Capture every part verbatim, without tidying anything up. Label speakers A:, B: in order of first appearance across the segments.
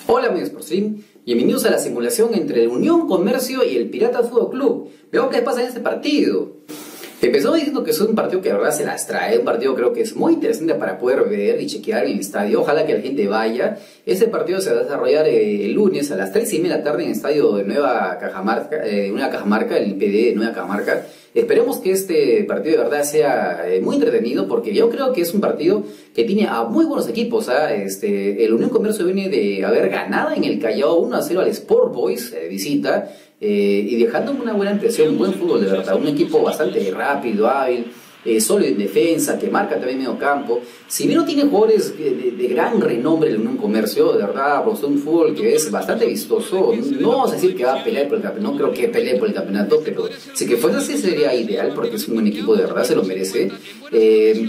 A: Hola amigos por stream, bienvenidos a la simulación entre el Unión Comercio y el Pirata Fútbol Club. Veamos qué pasa en este partido. Empezó diciendo que es un partido que de verdad se las trae, un partido creo que es muy interesante para poder ver y chequear en el estadio. Ojalá que la gente vaya. Este partido se va a desarrollar eh, el lunes a las tres y media de la tarde en el estadio de Nueva Cajamarca, eh, Nueva Cajamarca, el I P D de Nueva Cajamarca. Esperemos que este partido de verdad sea eh, muy entretenido, porque yo creo que es un partido que tiene a muy buenos equipos. ¿eh? Este, el Unión Comercio viene de haber ganado en el Callao uno a cero al Sport Boys de eh, visita, eh, y dejando una buena impresión, un buen fútbol de verdad, un equipo bastante rápido, hábil, eh, sólido en defensa, que marca también medio campo. Si bien no tiene jugadores de, de, de gran renombre el Unión Comercio, de verdad, pues un fútbol que es bastante vistoso. No vamos a decir que va a pelear por el campeonato, no creo que pelee por el campeonato, pero si que fuese así sería ideal, porque es un buen equipo, de verdad se lo merece. Eh,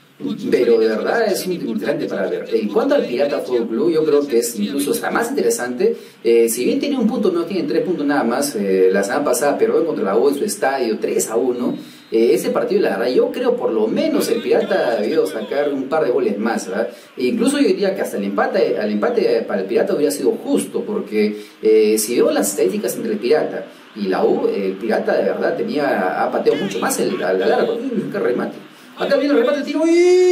A: Pero de verdad es muy interesante para ver. En cuanto al Pirata Fútbol Club, yo creo que es incluso hasta más interesante. Eh, si bien tiene un punto, no tiene tres puntos nada más. Eh, la semana pasada perdió contra la U en su estadio tres a uno. Eh, ese partido, la verdad, yo creo por lo menos el Pirata debió sacar un par de goles más, ¿verdad? E incluso yo diría que hasta el empate, al empate para el Pirata hubiera sido justo, porque eh, si veo las estadísticas entre el Pirata y la U, el Pirata de verdad tenía, ha pateado mucho más el, a la larga. ¡Qué remate! Acá viene el remate, tiro,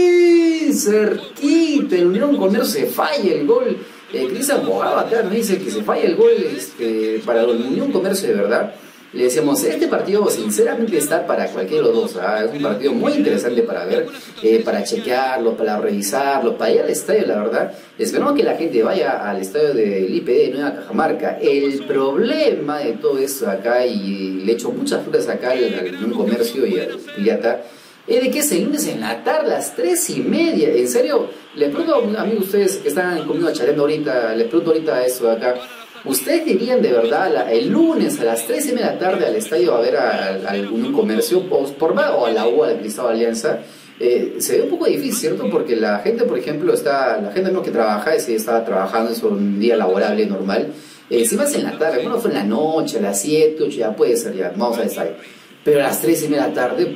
A: ¡uy! Cerquita, el Unión Comercio se falla el gol. Eh, Cristian Bogado acá me dice que se falla el gol este, para el Unión Comercio de verdad. Le decíamos, este partido sinceramente está para cualquiera de los dos. ¿ah? Es un partido muy interesante para ver, eh, para chequearlo, para revisarlo, para ir al estadio, la verdad. Esperamos que la gente vaya al estadio del I P D de Nueva Cajamarca. El problema de todo esto acá, y le echo muchas flores acá al, al Unión Comercio y al Pirata, es de que es el lunes en la tarde, a las tres y media. En serio, les pregunto, amigos, ustedes que están conmigo chateando ahorita, les pregunto ahorita eso de acá. ¿Ustedes dirían de verdad la, el lunes a las tres y media de la tarde al estadio a ver a algún comercio por más, o a la U, a la Cristal Alianza? Eh, se ve un poco difícil, ¿cierto? Porque la gente, por ejemplo, está, la gente no que trabaja, ese está trabajando, es un día laborable normal. Eh, si vas en la tarde, bueno, fue en la noche, a las siete, ocho, ya puede ser, ya, vamos al estadio. Pero a las tres y media de la tarde,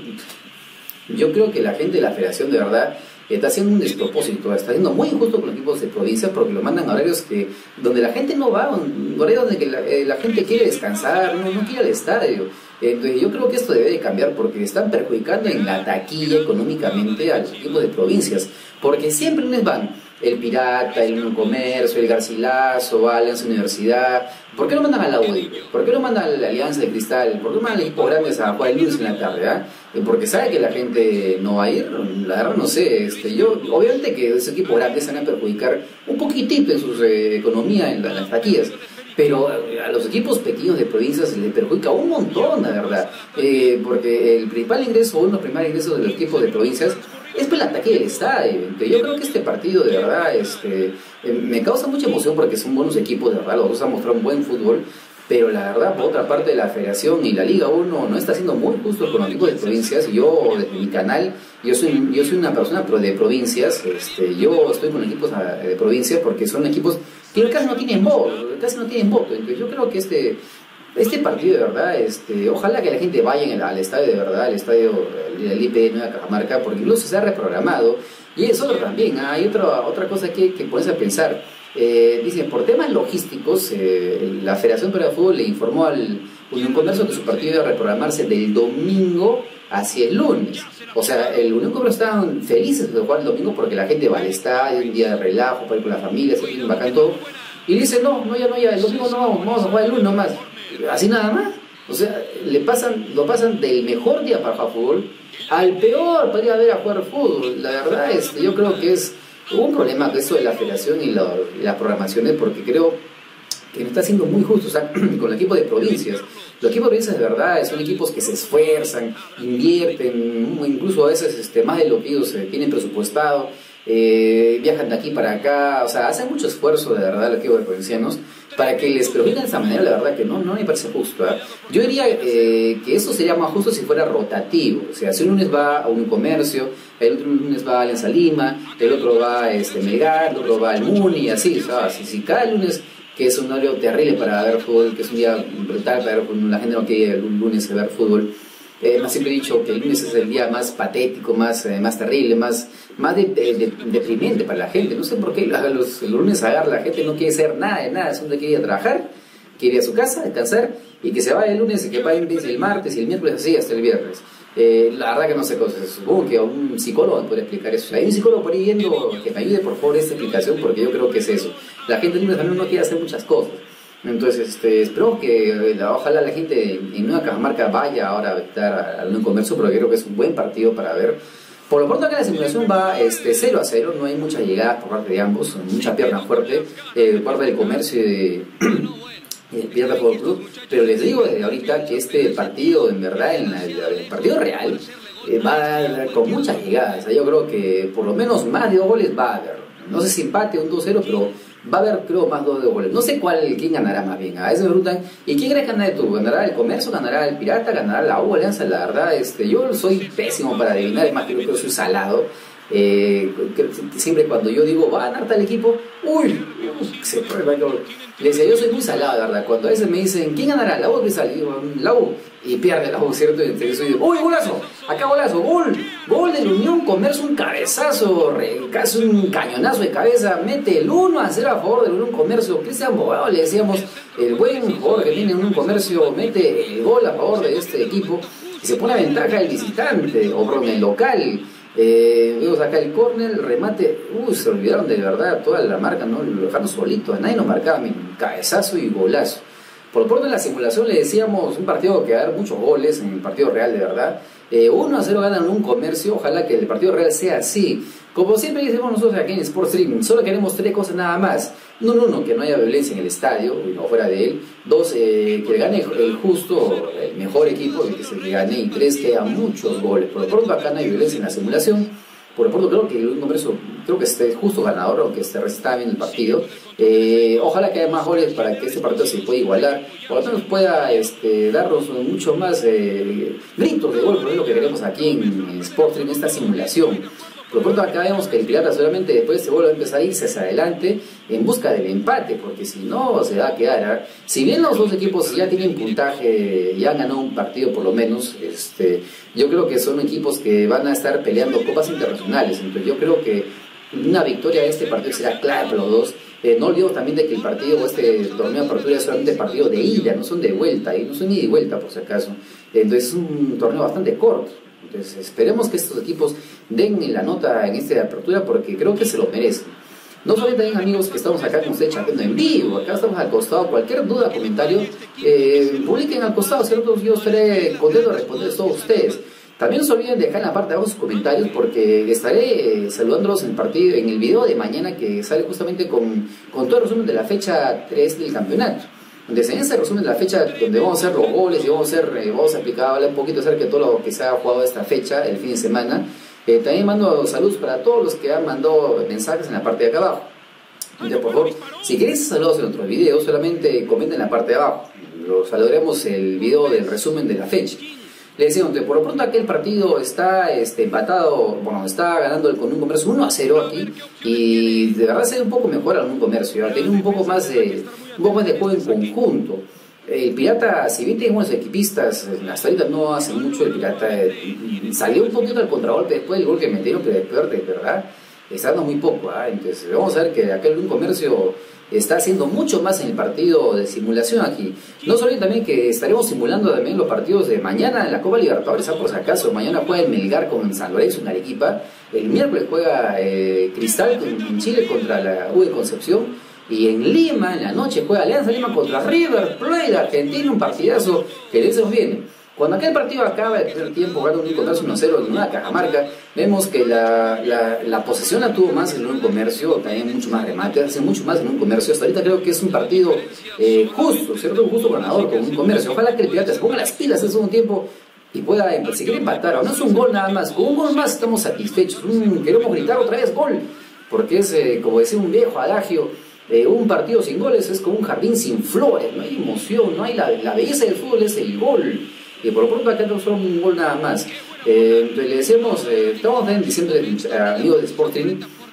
A: yo creo que la gente de la federación de verdad está haciendo un despropósito, está siendo muy injusto con los equipos de provincia, porque lo mandan a horarios que, donde la gente no va, horarios donde que la, eh, la gente quiere descansar, no, no quiere al estadio. Entonces yo creo que esto debe de cambiar, porque están perjudicando en la taquilla económicamente a los equipos de provincias, porque siempre les van el Pirata, el Unión Comercio, el Garcilaso, Alianza Universidad. ¿Por qué no mandan a la U D I? ¿Por qué no mandan a la Alianza de Cristal? ¿Por qué no mandan al equipo grandes a jugar el lunes en la tarde? ¿eh? Porque sabe que la gente no va a ir. La verdad no sé. Este, yo, obviamente que ese equipo grande se van a perjudicar un poquitito en su eh, economía, en, la, en las taquillas. Pero a los equipos pequeños de provincias les perjudica un montón, la verdad. Eh, porque el principal ingreso, uno de los primeros ingresos de los equipos de provincias es por el ataque del estadio. Yo creo que este partido de verdad este, eh, me causa mucha emoción, porque son buenos equipos, de verdad, los dos han mostrado un buen fútbol, pero la verdad, por otra parte, la Federación y la Liga uno no está siendo muy justo con los equipos de provincias. Y yo, desde mi canal, yo soy, yo soy una persona de provincias, este, yo estoy con equipos de provincias porque son equipos que casi no tienen voto, casi no tienen voto. Entonces yo creo que este... Este partido de verdad, este, ojalá que la gente vaya en el, al estadio de verdad, al estadio del I P D de Nueva Cajamarca, porque incluso se ha reprogramado. Y es otro también, ¿eh? Hay otra, otra cosa que, que pones a pensar. Eh, dicen, por temas logísticos, eh, la Federación Peruana de Fútbol le informó al Unión Comercio que su partido iba a reprogramarse del domingo hacia el lunes. O sea, el Unión Comercio estaban felices de jugar el domingo porque la gente va al estadio, un día de relajo, para ir con la familia, se piden bacán todo. Y dicen, no, no, ya no, ya, el domingo no vamos, vamos a jugar el lunes nomás. Así nada más. O sea, le pasan, lo pasan del mejor día para jugar fútbol al peor para ir a ver a jugar fútbol. La verdad es que yo creo que es un problema de eso de la federación y, la, y las programaciones, porque creo que no está siendo muy justo, o sea, con el equipo de provincias. Los equipos de provincias de verdad son equipos que se esfuerzan, invierten, incluso a veces este, más de lo que ellos eh, tienen presupuestado. Eh, viajan de aquí para acá, o sea, hacen mucho esfuerzo de verdad los equipos de provincianos para que les perjudiquen de esa manera. La verdad que no, no me parece justo. ¿eh? Yo diría eh, que eso sería más justo si fuera rotativo. O sea, si un lunes va a un comercio, el otro lunes va a Alianza Lima, el otro va a este, Melgar, el otro va al Muni, y así, ¿sabes? Si, si cada lunes, que es un horario terrible para ver fútbol, que es un día brutal para ver fútbol, la gente no quiere ir el lunes a ver fútbol. Eh, más siempre he dicho que el lunes es el día más patético, más, eh, más terrible, más, más de, de, de, deprimente para la gente. No sé por qué los, los lunes agarra la gente, no quiere hacer nada de nada, solo quiere ir a trabajar, quiere ir a su casa, descansar, y que se vaya el lunes y que vaya el martes y el miércoles, así hasta el viernes. Eh, la verdad que no sé cosas, supongo que a un psicólogo puede explicar eso. Hay un psicólogo por ahí viendo que me ayude por favor esta explicación, porque yo creo que es eso. La gente el lunes también no quiere hacer muchas cosas. Entonces, este, espero que la, ojalá la gente en Nueva Cajamarca vaya ahora a visitar al Unión Comercio, pero yo creo que es un buen partido para ver. Por lo pronto acá la simulación va este, cero a cero, no hay mucha llegada por parte de ambos, mucha pierna fuerte, eh, por parte del Comercio y de... el Pirata Fútbol Club, pero les digo desde ahorita que este partido, en verdad, en la, el partido real, eh, va a dar con muchas llegadas. Yo creo que por lo menos más de dos goles va a haber. No sé si empate o un dos cero, pero va a haber, creo, más de dos goles. No sé cuál, quién ganará más bien. A veces me preguntan, ¿y quién crees que ganará tú? ¿Ganará el Comercio? ¿Ganará el Pirata? ¿Ganará la U Alianza? La verdad, este, yo soy pésimo para adivinar, es más, creo que soy salado. Eh, siempre cuando yo digo va a ganar tal equipo, uy, se prueba. Le decía, yo soy muy salado, de verdad. Cuando a veces me dicen, ¿quién ganará? La U o Cristal, digo, la U, y pierde la U, ¿cierto? Y entonces yo digo, uy, golazo, acá golazo, gol, gol del Unión Comercio, un cabezazo, re, casi un cañonazo de cabeza, mete el uno a cero a favor del Unión Comercio. Cristian Bogado, le decíamos, el buen jugador que tiene Unión Comercio, mete el gol a favor de este equipo y se pone a ventaja el visitante, o perdón, el local. Eh, vemos acá el córner, el remate, uy, se olvidaron de verdad toda la marca, ¿no? Lo dejaron solito, nadie nos marcaba, un cabezazo y golazo. Por lo pronto en la simulación le decíamos un partido que va a dar muchos goles, en el partido real de verdad. Eh, uno a cero ganan un Comercio, ojalá que el partido real sea así. Como siempre decimos nosotros aquí en Sportstream, solo queremos tres cosas nada más. No, no, no, que no haya violencia en el estadio, no fuera de él. Dos, eh, que gane el justo, el mejor equipo, que se gane. Y tres, que haya muchos goles. Por lo pronto acá no hay violencia en la simulación. Por lo pronto creo que el Comercio, creo que esté justo ganador, o que esté está bien el partido. Eh, ojalá que haya más goles para que este partido se pueda igualar, por lo menos pueda este, darnos mucho más eh, gritos de gol, porque es lo que queremos aquí en, en Sportstream, en esta simulación. Por lo pronto acá vemos que el Pirata solamente después de este gol va a empezar a irse hacia adelante en busca del empate, porque si no se va a quedar. ¿eh? Si bien los dos equipos ya tienen puntaje, ya han ganado un partido por lo menos, este, yo creo que son equipos que van a estar peleando copas internacionales. Entonces yo creo que una victoria de este partido será clave para los dos. Eh, no olvidemos también de que el partido o este torneo de apertura es solamente partido de ida, no son de vuelta, y no son ni de vuelta por si acaso. Entonces es un torneo bastante corto. Entonces esperemos que estos equipos den la nota en esta apertura, porque creo que se lo merecen. No solamente también, amigos, que estamos acá con ustedes chateando en vivo, acá estamos al costado. Cualquier duda, comentario, eh, publiquen al costado, ¿cierto? Yo estaré contento de responder a todos ustedes. También no se olviden de dejar en la parte de abajo sus comentarios, porque estaré saludándolos en el partido, en el video de mañana, que sale justamente con, con todo el resumen de la fecha tres del campeonato. Entonces en ese resumen de la fecha, donde vamos a hacer los goles y vamos a hacer, eh, vamos a explicar, hablar un poquito acerca de todo lo que se ha jugado esta fecha, el fin de semana. Eh, también mando saludos para todos los que han mandado mensajes en la parte de acá abajo. Entonces, por favor, si queréis saludos en otros videos, solamente comenten en la parte de abajo. Los saludaremos el video del resumen de la fecha. Le decía, por lo pronto aquel partido está este, empatado, bueno, está ganando el con un Comercio uno a cero aquí, y de verdad se ve un poco mejor al un Comercio, tiene un poco más de, un poco más de juego en conjunto. El Pirata, si bien tiene buenos equipistas, hasta ahorita no hace mucho. El Pirata eh, salió un poquito al contragolpe después del gol que metieron, pero después de verdad está dando muy poco. ¿eh? Entonces vamos a ver que aquel un Comercio está haciendo mucho más en el partido de simulación aquí. No solo también que estaremos simulando también los partidos de mañana en la Copa Libertadores, ¿sabes? Por si acaso, mañana juega el Melgar con San Lorenzo en Arequipa, el miércoles juega eh, Cristal en Chile contra la U de Concepción, y en Lima, en la noche, juega Alianza Lima contra River Plate de Argentina, un partidazo que les viene. Cuando aquel partido acaba de tener tiempo, gana un Comercio uno a cero en una Cajamarca, vemos que la, la, la posesión la tuvo más en un Comercio, también mucho más remate, hace mucho más en un Comercio. Hasta ahorita creo que es un partido eh, justo, ¿cierto? Un justo ganador con un Comercio. Ojalá que el Pirata se ponga las pilas en el segundo tiempo y pueda si quiere empatar, o no es un gol nada más, con un gol más estamos satisfechos. Mm, queremos gritar otra vez gol, porque es, eh, como decía un viejo adagio, Eh, un partido sin goles es como un jardín sin flores, no hay emoción, no hay la, la belleza del fútbol, es el gol. Y por lo pronto acá no solo un gol nada más. Eh, entonces le decimos, eh, estamos diciendo a amigos de Sporting,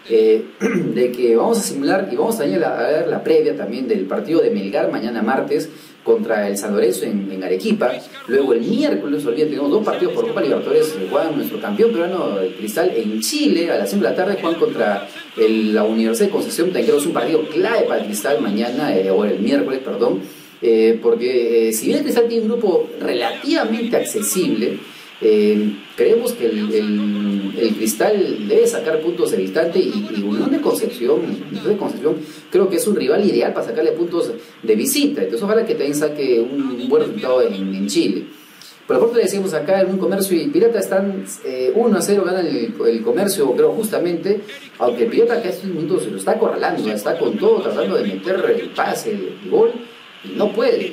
A: eh, de que vamos a simular y vamos a ver la, la previa también del partido de Melgar mañana martes contra el San Lorenzo en, en Arequipa. Luego el miércoles, olvídate, tenemos dos partidos por Copa Libertadores. Juegan nuestro campeón peruano, el Cristal, en Chile a las cinco de la tarde. Juegan contra el, la Universidad de Concepción. También creo que es un partido clave para el Cristal mañana, eh, o el miércoles, perdón. Eh, porque eh, si bien el Cristal tiene un grupo relativamente accesible, eh, creemos que el, el, el Cristal debe sacar puntos de visitante, y, y Unión de Concepción, Unión de Concepción creo que es un rival ideal para sacarle puntos de visita. Entonces ojalá que también saque un, un buen resultado en, en Chile. Por lo pronto le decimos acá en un Comercio y Pirata están eh, uno a cero, ganan el, el Comercio, creo, justamente, aunque el Pirata acá estos minutos se lo está acorralando, está con todo tratando de meter el pase, el, el gol, y no puede.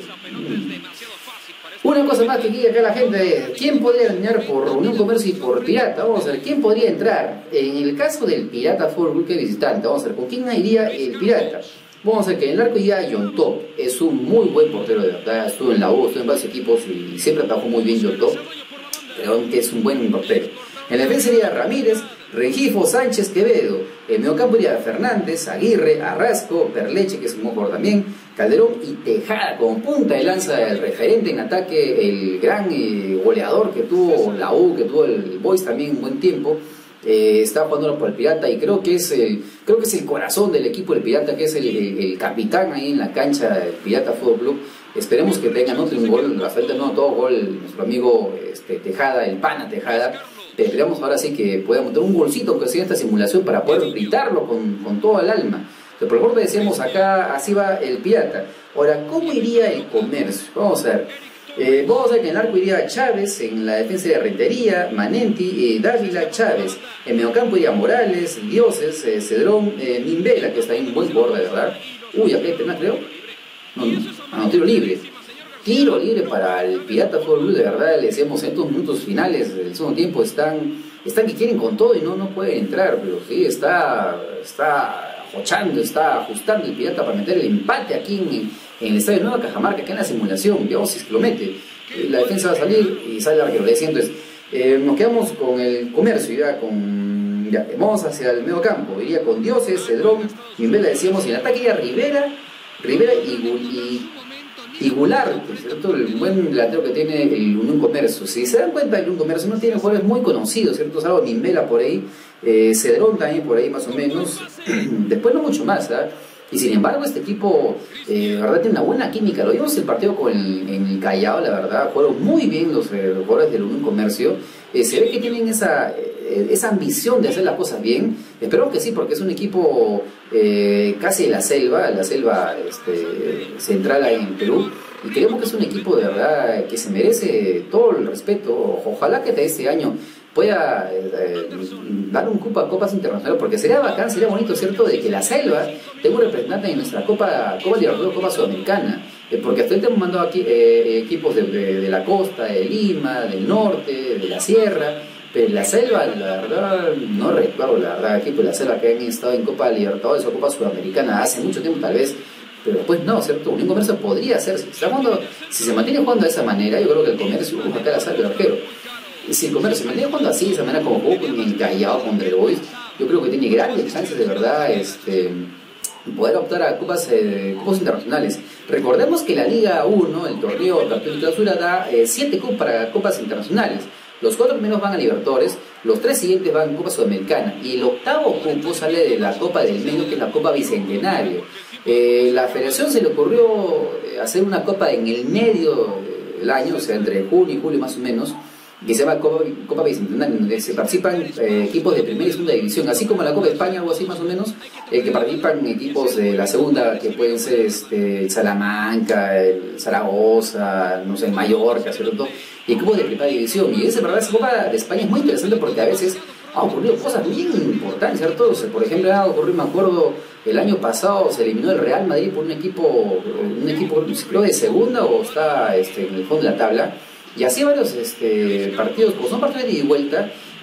A: Una cosa más que quiere acá la gente: ¿quién podría ganar por Unión Comercio y por Pirata? Vamos a ver, ¿quién podría entrar? En el caso del Pirata Fútbol Club que visitante, vamos a ver, ¿con quién iría el Pirata? Vamos a ver que en el arco iría John Top, es un muy buen portero de verdad, estuvo en la U, estuvo en varios equipos y siempre trabajó muy bien John Top, pero aunque es un buen portero. En la defensa sería Ramírez, Rengifo, Sánchez, Quevedo. En mediocampo iría Fernández, Aguirre, Arrasco, Perleche, que es un buen jugador también, Calderón y Tejada como punta de lanza, el referente en ataque, el gran eh, goleador que tuvo la U, que tuvo el Boys también un buen tiempo. Eh, está jugando por el Pirata y creo que es el creo que es el corazón del equipo del Pirata, que es el, el, el capitán ahí en la cancha del Pirata Fútbol Club. Esperemos que tengan otro un gol, bastante no todo gol, nuestro amigo este, Tejada, el pana Tejada. Esperamos ahora sí que pueda montar un golcito que sea esta simulación para poder gritarlo con, con todo el alma. Entonces, por favor, decíamos acá, así va el Pirata. Ahora, ¿cómo iría el Comercio? Vamos a ver. Eh, vamos a ver que en el arco iría Chávez, en la defensa de Rentería, Manenti, eh, Dávila, Chávez. En mediocampo iría Morales, Dioses, eh, Cedrón, eh, Mimbela, que está ahí un buen jugador de verdad. Uy, acá hay penal, creo. No, no, ah, no, tiro libre. Tiro libre para el Pirata Fútbol Club, de verdad. Le decíamos en estos minutos finales del segundo tiempo, están, están que quieren con todo y no, no pueden entrar, pero sí, está, está ajochando, está ajustando el Pirata para meter el empate aquí en, en el estadio Nueva Cajamarca, acá en la simulación. Veamos si es que lo mete. La defensa va a salir y sale el arquero. Le decía, entonces, eh, nos quedamos con el Comercio, ya con, ya, vamos hacia el medio campo. Iría con Dioses, Cedrón, Mimbela, decíamos, y en el ataque iría Rivera, Rivera y, y y Goulart, ¿cierto? El buen delantero que tiene el Unión Comercio. Si se dan cuenta, el Unión Comercio no tiene jugadores muy conocidos, ¿cierto? Salvo Mimbela por ahí, eh, Cedrón también por ahí más o menos, después no mucho más, ¿eh? Y sin embargo este equipo, eh, la verdad, tiene una buena química. Lo vimos el partido con el, en el Callao, la verdad, jugaron muy bien los, eh, los jugadores del Unión Comercio. Eh, se ve que tienen esa, eh, esa ambición de hacer las cosas bien. Espero que sí, porque es un equipo eh, casi de la selva, la selva este, central ahí en Perú. Y creemos que es un equipo de verdad que se merece todo el respeto. Ojalá que este año pueda eh, dar un cupo a copas internacionales, porque sería bacán, sería bonito, ¿cierto?, de que la selva tenga un representante en nuestra Copa, Copa Libertadores, Copa Sudamericana, eh, porque hasta ahorita hemos mandado aquí eh, equipos de, de, de la costa, de Lima, del norte, de la sierra, pero la selva, la verdad, no recuerdo, la verdad, equipos de la selva que han estado en Copa Libertadores o Copa Sudamericana hace mucho tiempo tal vez, pero después no, ¿cierto? Unión Comercio podría hacerse. Si, está jugando, si se mantiene jugando de esa manera, yo creo que el Comercio, uh, acá la sale el arquero. Si el Comercio se mantiene jugando así, de esa manera como jugó con el Callao, con el Boys, yo creo que tiene grandes chances de verdad este, poder optar a copas, eh, copas internacionales. Recordemos que la Liga uno, el torneo Campeón de Clausura, da siete eh, cupos para copas internacionales. Los cuatro primeros van a Libertadores, los tres siguientes van a Copa Sudamericana y el octavo cupo sale de la Copa del Medio, que es la Copa Bicentenario. Eh, la federación se le ocurrió hacer una copa en el medio del año, o sea, entre junio y julio más o menos, que se llama Copa, Copa Bicentenario, donde se participan eh, equipos de primera y segunda división, así como la Copa de España, algo así más o menos, eh, que participan equipos de la segunda, que pueden ser este, el Salamanca, el Zaragoza, no sé, el Mallorca, ¿cierto? Y equipos de primera división. Y esa verdad, esa Copa de España es muy interesante porque a veces han ocurrido cosas bien importantes, ¿cierto? O sea, por ejemplo, ha ocurrido, me acuerdo, el año pasado se eliminó el Real Madrid por un equipo, un equipo creo de segunda o está este, en el fondo de la tabla. Y así varios este, partidos, como son partidos de ida y vuelta,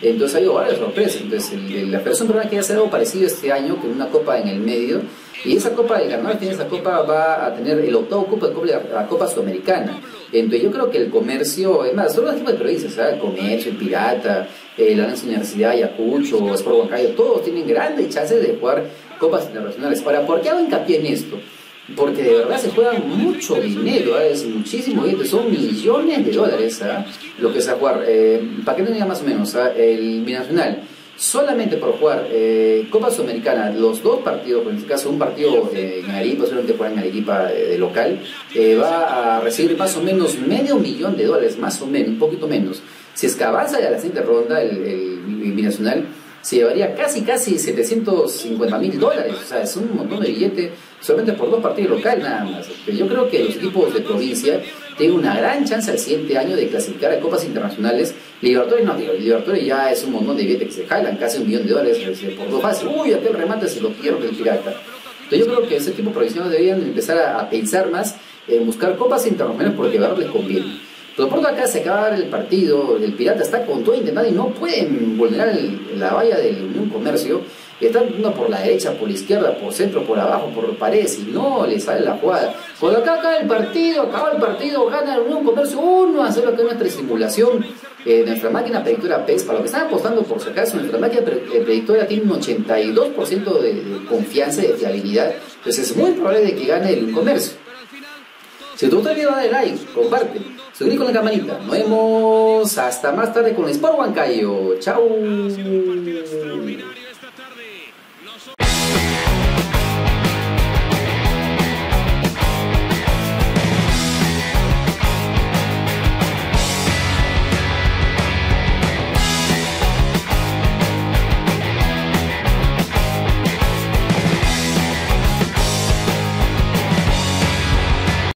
A: Entonces ha habido varias sorpresas. Entonces el, el, la Federación Peruana quiere hacer algo parecido este año, con una copa en el medio, y esa copa del carnaval, tiene esa copa, va a tener el octavo cupo de copa, la Copa Sudamericana. Entonces yo creo que el comercio, es más, todos los tipos de provincias, ¿sabes? El comercio, el pirata, eh, la Alianza Universidad, Ayacucho, Sport Huancayo, todos tienen grandes chances de jugar copas internacionales. Ahora, ¿por qué hago hincapié en esto? Porque de verdad se juega mucho dinero, ¿eh? Es muchísimo dinero, son millones de dólares, ¿eh? Lo que se va a jugar. Eh, para que no diga más o menos, ¿eh? El binacional, solamente por jugar eh, Copa Sudamericana, los dos partidos, en este caso un partido eh, en Arequipa, solamente juega en Arequipa eh, de local, eh, va a recibir más o menos medio millón de dólares, más o menos, un poquito menos. Si es que avanza ya la siguiente ronda, el, el, el binacional se llevaría casi, casi setecientos cincuenta mil dólares, o sea, es un montón de billete solamente por dos partidos locales nada más. Yo creo que los equipos de provincia tienen una gran chance al siguiente año de clasificar a copas internacionales. Libertadores no, digo, Libertadores ya es un montón de billetes que se jalan, casi un millón de dólares por dos fases. Uy, aquel remate se lo pierde el pirata. Entonces yo creo que ese tipo de provincianos deberían empezar a, a pensar más en buscar copas internacionales porque de verdad les conviene. Pero por acá se acaba de dar el partido, el pirata está con todo intentando y no pueden vulnerar el, la valla del Unión Comercio. Están yendo por la derecha, por la izquierda, por centro, por abajo, por paredes y no les sale la jugada. Cuando acá acaba el partido, acaba el partido, gana el Unión Comercio uno a cero, acá nuestra simulación, eh, nuestra máquina predictora P E S, para lo que están apostando por si acaso, nuestra máquina predictora tiene un ochenta y dos por ciento de, de confianza y de fiabilidad, entonces es muy probable de que gane el Unión Comercio. Si te gusta el video, dale like, comparte, suscríbete con la campanita. Nos vemos hasta más tarde con el Sport Huancayo. Chao.